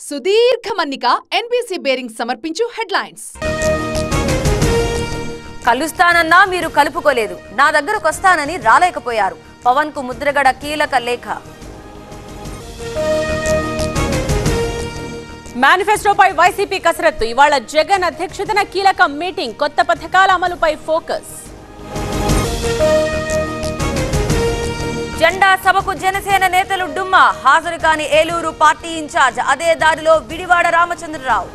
సుదీర్ఘ మన్నిక NBC bearing సమర్పించు హెడ్లైన్స్. కలుస్తానన్నా మీరు కలుపుకోలేదు, నా దగ్గరకు వస్తానని రాలేకపోయారు. పవన్ కు ముద్రగడ కీలక లేఖ. మేనిఫెస్టోపై వైసీపీ కసరత్తు. ఇవాళ జగన్ అధ్యక్షతన కీలక మీటింగ్. కొత్త పథకాల అమలుపై ఫోకస్. జెండా సభకు జనసేన నేతలు డుమ్మా. హాజరు కాని ఏలూరు పార్టీ ఇన్ఛార్జ్. అదే దారిలో విడివాడ రామచంద్రరావు.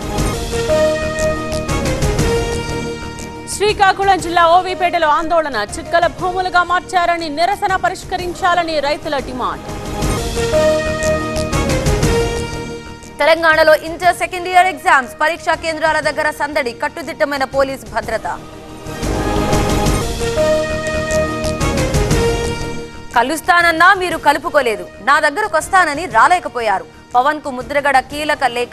శ్రీకాకుళం జిల్లా ఓవీపేటలో ఆందోళన. చిక్కల భూములుగా మార్చారని నిరసన పరిష్కరించాలని రైతుల డిమాండ్. తెలంగాణలో ఇంటర్ సెకండ్ ఇయర్ ఎగ్జామ్స్. పరీక్షా కేంద్రాల దగ్గర సందడి. కట్టుదిట్టమైన పోలీస్ భద్రత. కలుస్తానన్నా మీరు కలుపుకోలేదు, నా దగ్గరకు వస్తానని రాలేకపోయారు. పవన్ కు ముద్రగడ కీలక లేఖ.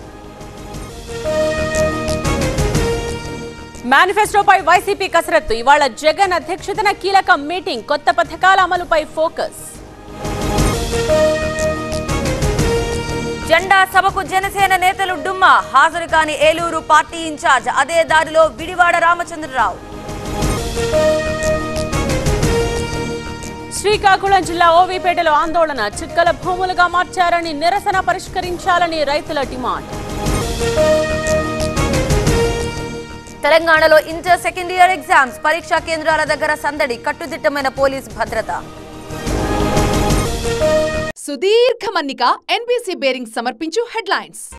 మేనిఫెస్టోపై వైసీపీ కసరత్తు. ఇవాళ జగన్ అధ్యక్షతన కీలక మీటింగ్. కొత్త పథకాల అమలుపై ఫోకస్. జెండా సభకు జనసేన నేతలు డుమ్మా. హాజరు కాని ఏలూరు పార్టీ ఇన్ఛార్జ్. అదే దారిలో విడివాడ రామచంద్రరావు. శ్రీకాకుళం జిల్లా ఓవీపేటలో ఆందోళన. చిక్కల భూములుగా మార్చారని నిరసన పరిష్కరించాలని రైతుల డిమాండ్. తెలంగాణలో ఇంటర్ సెకండ్ ఇయర్ ఎగ్జామ్స్. పరీక్షా కేంద్రాల దగ్గర సందడి. కట్టుదిట్టమైన పోలీస్ భద్రత. సుదీర్ఘ మన్నిక ఎన్బీసీ బేరింగ్ సమర్పించు హెడ్లైన్స్.